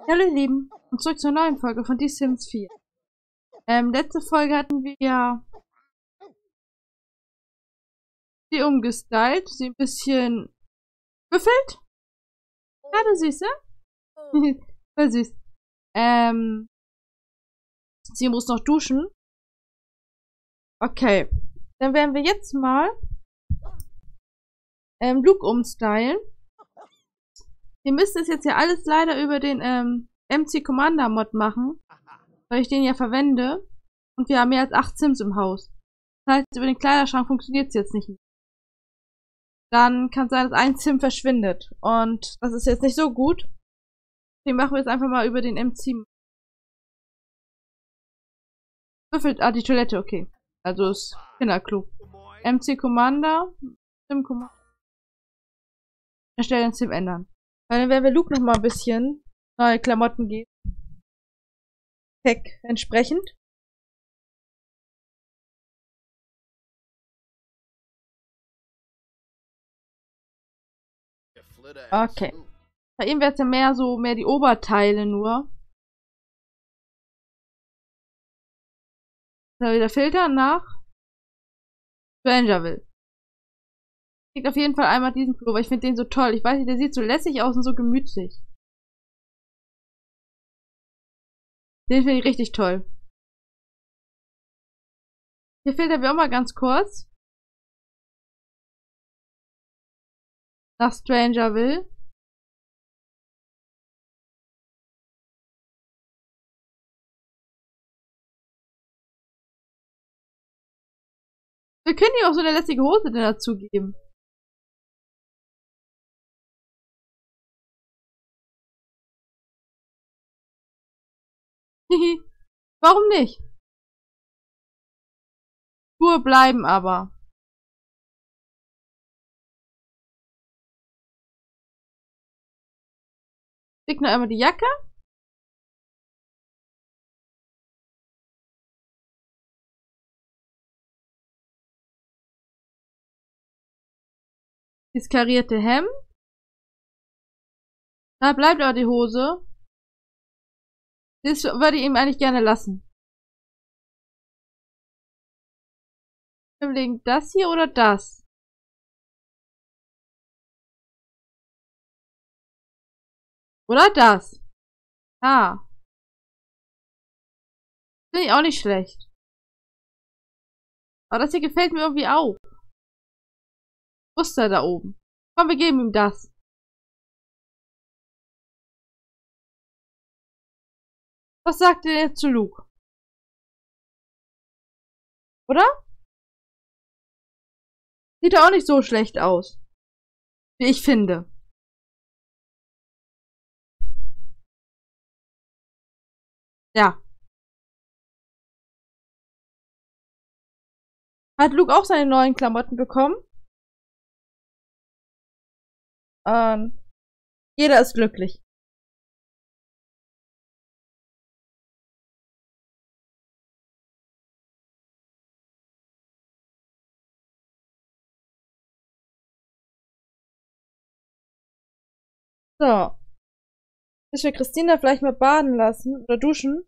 Hallo ihr Lieben und zurück zur neuen Folge von Die Sims 4. Letzte Folge hatten wir ja sie umgestylt, sie ein bisschen büffelt. Gerade süß, ne? Voll süß. Sie muss noch duschen. Okay. Dann werden wir jetzt mal Luke umstylen. Ihr müsst es jetzt ja alles leider über den MC Commander Mod machen, weil ich den ja verwende. Und wir haben mehr als 8 Sims im Haus. Das heißt, über den Kleiderschrank funktioniert es jetzt nicht mehr. Dann kann es sein, dass ein Sim verschwindet. Und das ist jetzt nicht so gut. Deswegen machen wir es einfach mal über den MC. Würfelt, die Toilette, okay. Also das Kinderklo. MC Commander. Sim Commander. Erstellen Sim ändern. Weil dann werden wir Luke noch mal ein bisschen neue Klamotten geben. Tech entsprechend. Okay. Bei ihm wäre es ja mehr die Oberteile nur. Da wieder Filter nach Strangerville. Kriegt auf jeden Fall einmal diesen Pullover. Ich finde den so toll. Ich weiß nicht, der sieht so lässig aus und so gemütlich. Den finde ich richtig toll. Hier filtern wir auch mal ganz kurz. Nach Strangerville. Wir können ihm auch so eine lässige Hose denn dazu geben. Warum nicht? Schuhe bleiben aber. Krieg noch einmal die Jacke. Das karierte Hemd. Da bleibt aber die Hose. Das würde ich ihm eigentlich gerne lassen. Wir legen das hier oder das? Oder das? Ah. Finde ich auch nicht schlecht. Aber das hier gefällt mir irgendwie auch. Muster da oben. Komm, wir geben ihm das. Was sagt ihr jetzt zu Luke? Oder? Sieht er auch nicht so schlecht aus. Wie ich finde. Ja. Hat Luke auch seine neuen Klamotten bekommen? Jeder ist glücklich. So. Müssen wir Christina vielleicht mal baden lassen oder duschen?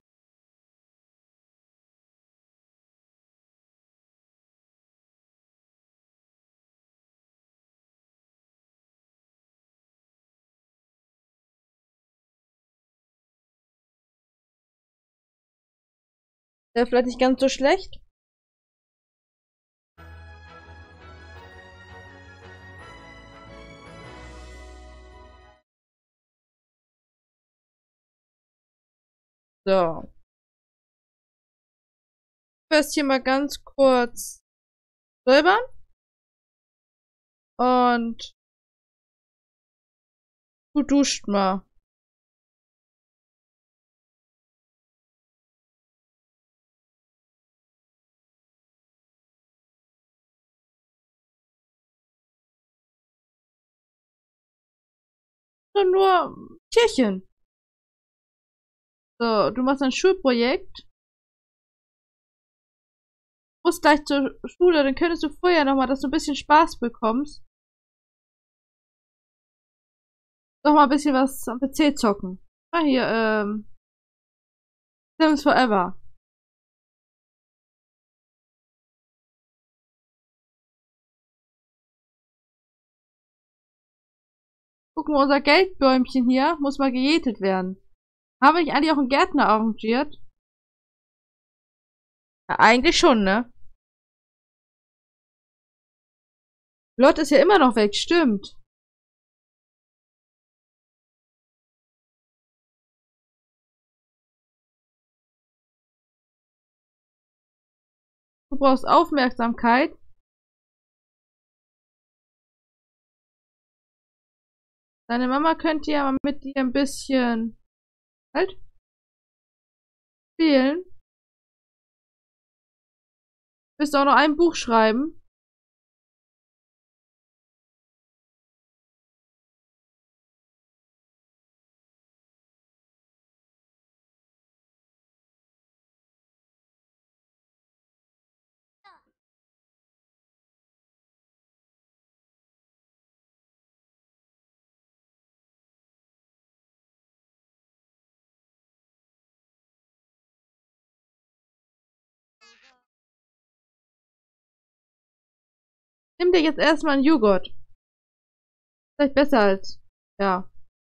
Wäre vielleicht nicht ganz so schlecht. So. Erst hier mal ganz kurz säubern. Und du duscht mal. Nur Tierchen. So, du machst ein Schulprojekt. Musst gleich zur Schule, dann könntest du vorher nochmal, dass du ein bisschen Spaß bekommst. Noch mal ein bisschen was am PC zocken. Ah, hier, Sims Forever. Guck mal, unser Geldbäumchen hier muss mal gejätet werden. Habe ich eigentlich auch einen Gärtner arrangiert? Ja, eigentlich schon, ne? Lot ist ja immer noch weg, stimmt. Du brauchst Aufmerksamkeit. Deine Mama könnte ja mal mit dir ein bisschen halt spielen. Willst du auch noch ein Buch schreiben? Nimm dir jetzt erstmal einen Joghurt. Vielleicht besser als, ja.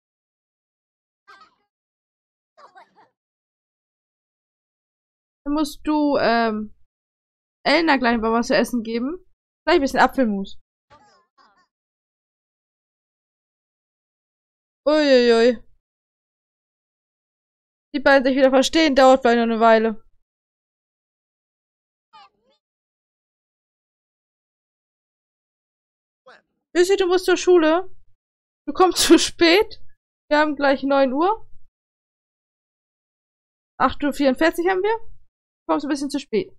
Dann musst du, Elna gleich mal was zu essen geben. Vielleicht ein bisschen Apfelmus. Uiuiui. Die beiden sich wieder verstehen, dauert vielleicht noch eine Weile. Lucy, du musst zur Schule. Du kommst zu spät. Wir haben gleich 9 Uhr. 8:44 Uhr haben wir. Du kommst ein bisschen zu spät.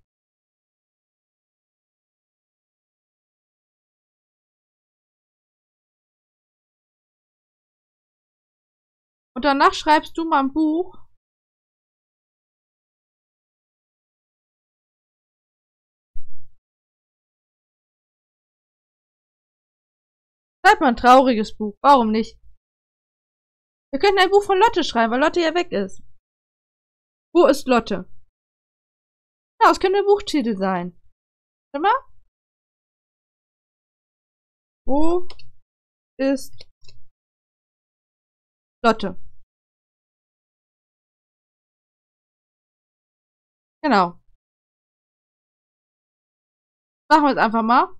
Und danach schreibst du mal ein Buch. Schreib mal ein trauriges Buch. Warum nicht? Wir könnten ein Buch von Lotte schreiben, weil Lotte ja weg ist. Wo ist Lotte? Ja, das könnte ein Buchtitel sein. Warte mal. Wo ist Lotte? Genau. Machen wir es einfach mal.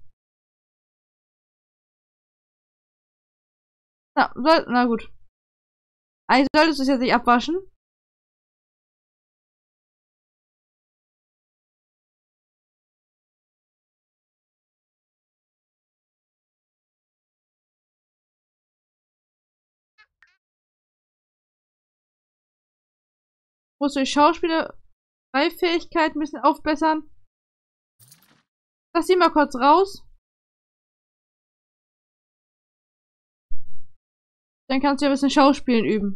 Na gut. Eigentlich solltest du es jetzt nicht abwaschen. Musst du die Schauspielerfähigkeit ein bisschen aufbessern. Lass sie mal kurz raus. Dann kannst du ja ein bisschen Schauspielen üben.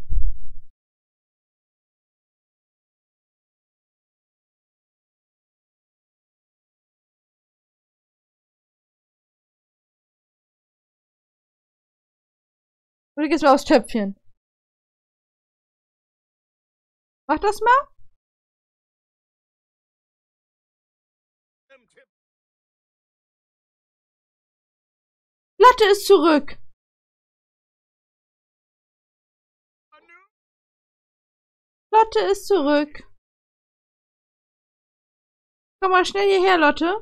Oder gehst du aufs Töpfchen? Mach das mal. Lotte ist zurück. Lotte ist zurück. Komm mal schnell hierher, Lotte.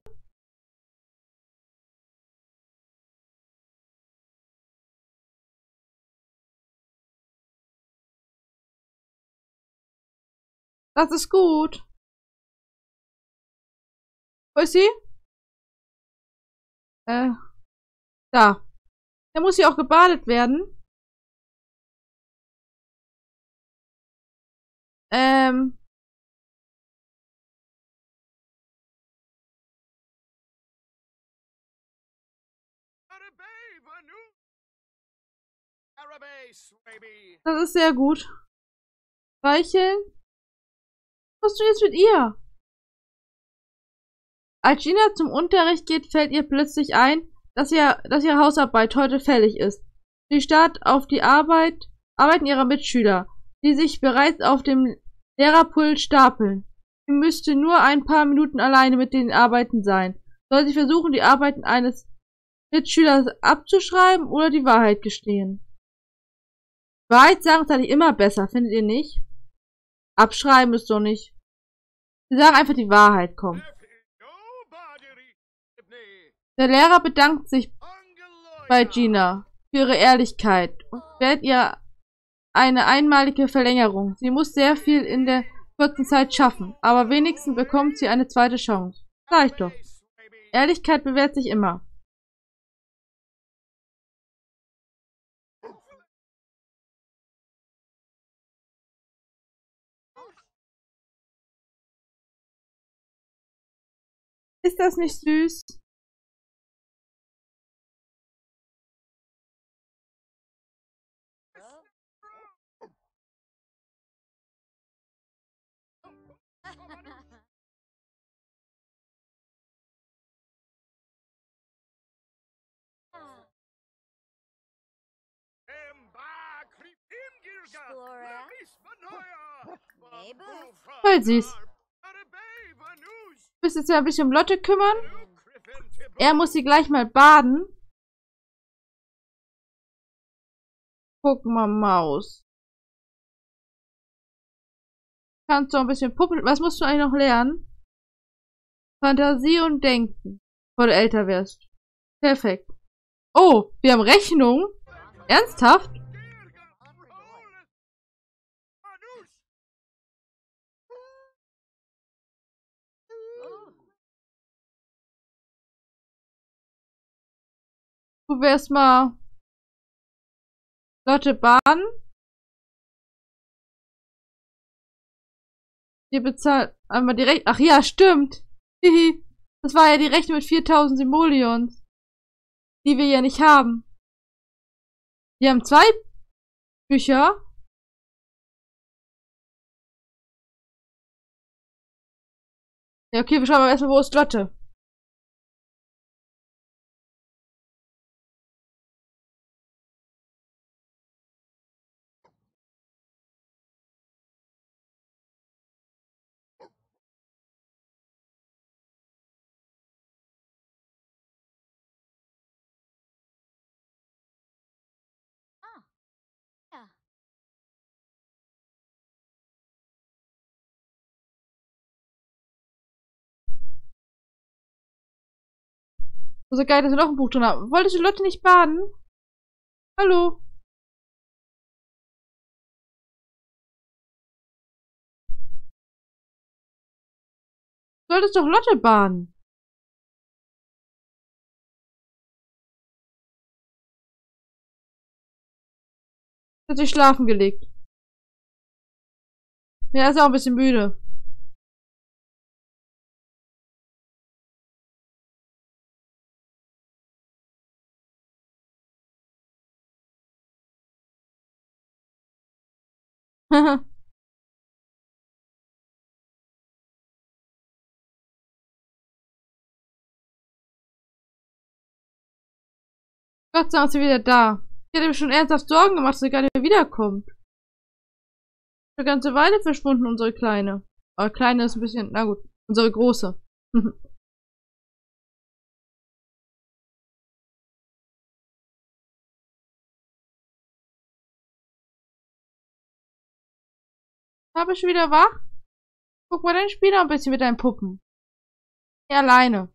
Das ist gut. Wo ist sie? Da. Da muss sie auch gebadet werden. Ähm. Das ist sehr gut. Streicheln. Was tust du jetzt mit ihr? Als Gina zum Unterricht geht, fällt ihr plötzlich ein, dass ihre Hausarbeit heute fällig ist. Sie starrt auf die arbeiten ihrer Mitschüler. die sich bereits auf dem Lehrerpult stapeln. Sie müsste nur ein paar Minuten alleine mit den Arbeiten sein. Soll sie versuchen, die Arbeiten eines Mitschülers abzuschreiben oder die Wahrheit gestehen? Wahrheit sagen ist eigentlich immer besser, findet ihr nicht? Abschreiben ist doch nicht. Sie sagen einfach die Wahrheit, komm. Der Lehrer bedankt sich bei Gina für ihre Ehrlichkeit und gewährt ihr eine einmalige Verlängerung. Sie muss sehr viel in der kurzen Zeit schaffen, aber wenigstens bekommt sie eine zweite Chance. Sag ich doch. Ehrlichkeit bewährt sich immer. Ist das nicht süß? Voll süß. Du bist jetzt ja ein bisschen um Lotte kümmern. Er muss sie gleich mal baden. Guck mal, Maus. Kannst du ein bisschen Puppen... Was musst du eigentlich noch lernen? Fantasie und Denken. Bevor du älter wirst. Perfekt. Oh, wir haben Rechnung? Ernsthaft? Du wärst mal Lotte baden. Ihr bezahlt einmal die Rechnung. Ach ja, stimmt. Hihi. Das war ja die Rechnung mit 4000 Simoleons. Die wir ja nicht haben. Wir haben 2 Bücher. Ja, okay, wir schauen mal erstmal, wo ist Lotte? So geil, dass wir noch ein Buch drin haben. Wolltest du Lotte nicht baden? Hallo? Du solltest doch Lotte baden. Hat sich schlafen gelegt. Ja, ist auch ein bisschen müde. Gott sei Dank ist sie wieder da. Ich hätte mir schon ernsthaft Sorgen gemacht, dass sie gar nicht mehr wiederkommt. Eine ganze Weile verschwunden, unsere Kleine. Aber Kleine ist ein bisschen, na gut, unsere Große. Habe ich wieder wach? Guck mal, dann spiel doch ein bisschen mit deinen Puppen. Ja, alleine.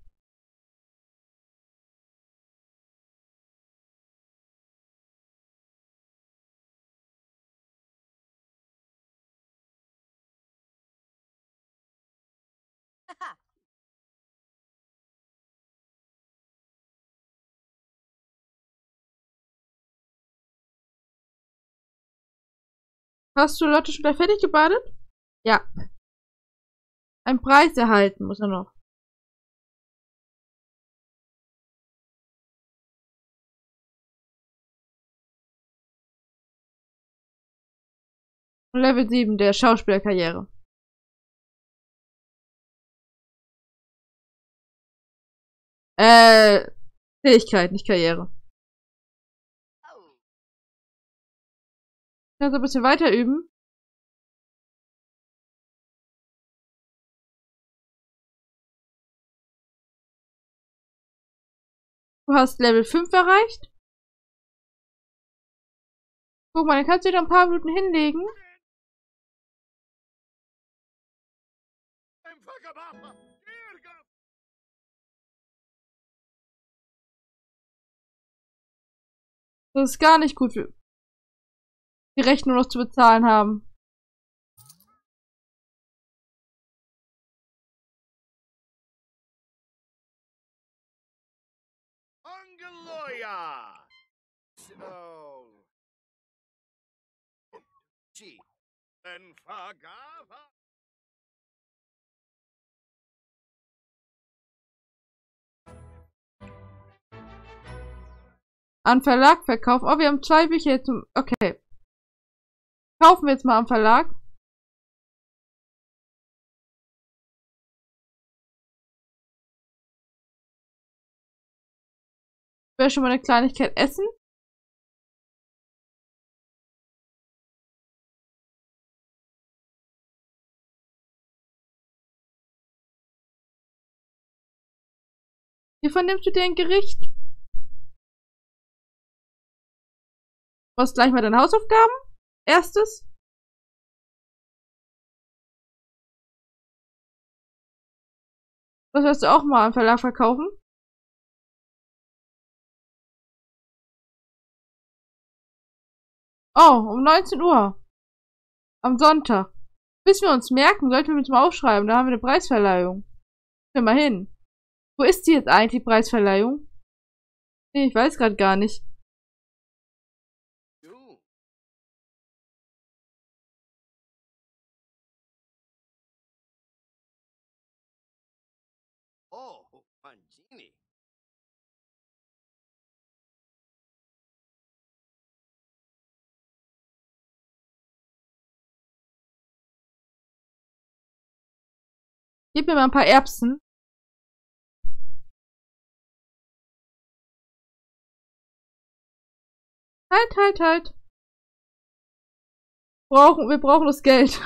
Hast du Lotte schon wieder fertig gebadet? Ja. Einen Preis erhalten muss er noch. Level 7 der Schauspielerkarriere. Fähigkeit, nicht Karriere. Kannst du ein bisschen weiter üben? Du hast Level 5 erreicht. Guck mal, dann kannst du dich noch ein paar Minuten hinlegen. Das ist gar nicht gut, wie die Rechnung noch zu bezahlen haben. Angaloya! So. Gee. Then Fagava. An Verlag verkaufen. Oh, wir haben 2 Bücher jetzt. Okay. Kaufen wir jetzt mal am Verlag. Ich will schon mal eine Kleinigkeit essen. Hiervon nimmst du dir ein Gericht. Was gleich mal deine Hausaufgaben? Erstes. Das wirst du auch mal am Verlag verkaufen. Oh, um 19 Uhr. Am Sonntag. Müssen wir uns merken, sollten wir uns mal aufschreiben. Da haben wir eine Preisverleihung. Hör mal hin. Wo ist die jetzt eigentlich, die Preisverleihung? Nee, ich weiß gerade gar nicht. Oh, Mangini. Gib mir mal ein paar Erbsen. Halt. Wir brauchen das Geld.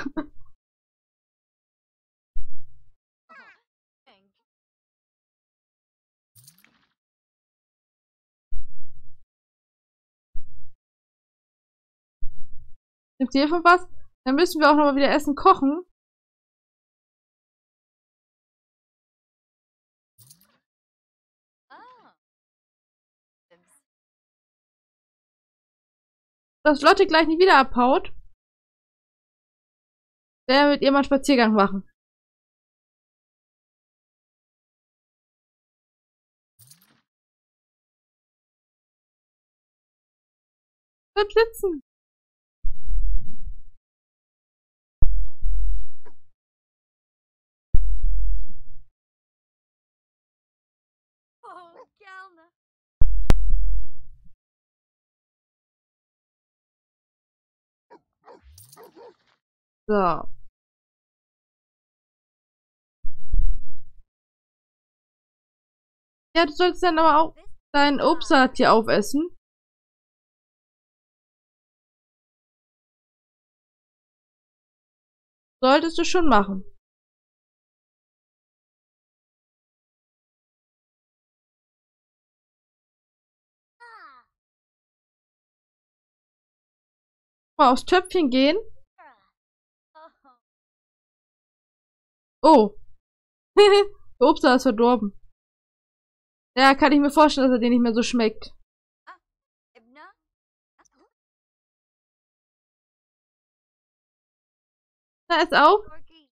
Nimmt ihr von was? Dann müssen wir auch nochmal wieder Essen kochen. Dass Lotte gleich nicht wieder abhaut. Der mit ihr mal einen Spaziergang machen. Bleib sitzen. Oh, gerne. So. Ja, du sollst dann aber auch dein Obstsalat hier aufessen. Solltest du schon machen. Mal aufs Töpfchen gehen. Oh. Der Obstsalat ist verdorben. Ja, kann ich mir vorstellen, dass er dir nicht mehr so schmeckt. Da ist auf.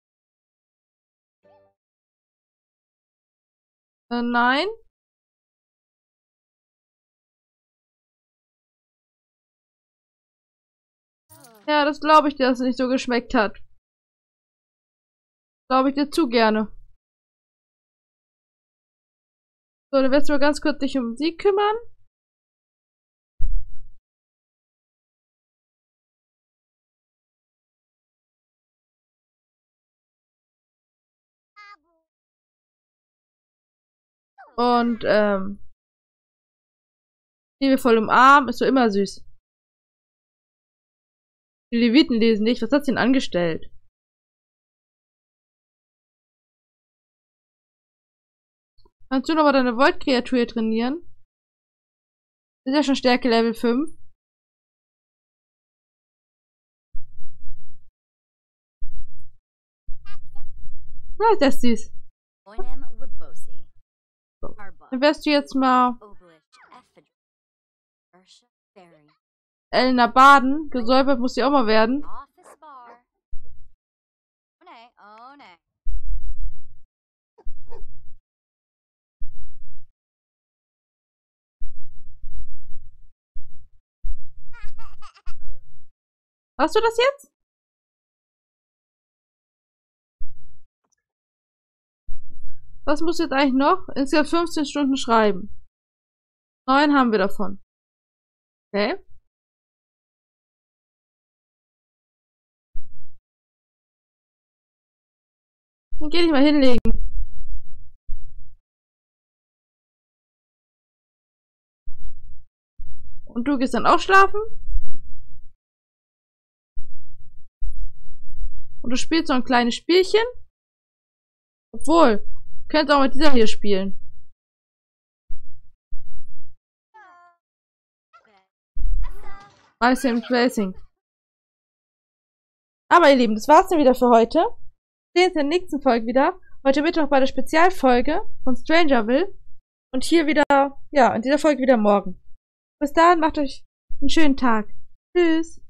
Nein. Ja, das glaube ich dir, dass es nicht so geschmeckt hat. Glaube ich dir zu gerne. So, dann wirst du mal ganz kurz dich um sie kümmern. Und, liebevoll umarmen, ist so immer süß. Die Leviten lesen nicht. Was hat sie denn angestellt? Kannst du noch mal deine Volt-Kreatur hier trainieren? Ist ja schon Stärke Level 5. Na, das ist süß. Dann wärst du jetzt mal Elena baden. Gesäubert muss sie auch mal werden. Hast du das jetzt? Was musst du jetzt eigentlich noch? Insgesamt 15 Stunden schreiben. 9 haben wir davon. Okay. Dann geh dich mal hinlegen. Und du gehst dann auch schlafen? Und du spielst so ein kleines Spielchen? Obwohl, du könntest auch mit dieser hier spielen. Sim Racing. Aber ihr Lieben, das war's dann wieder für heute. Wir sehen uns in der nächsten Folge wieder. Heute Mittwoch bei der Spezialfolge von Strangerville. Und hier wieder, ja, in dieser Folge wieder morgen. Bis dahin, macht euch einen schönen Tag. Tschüss.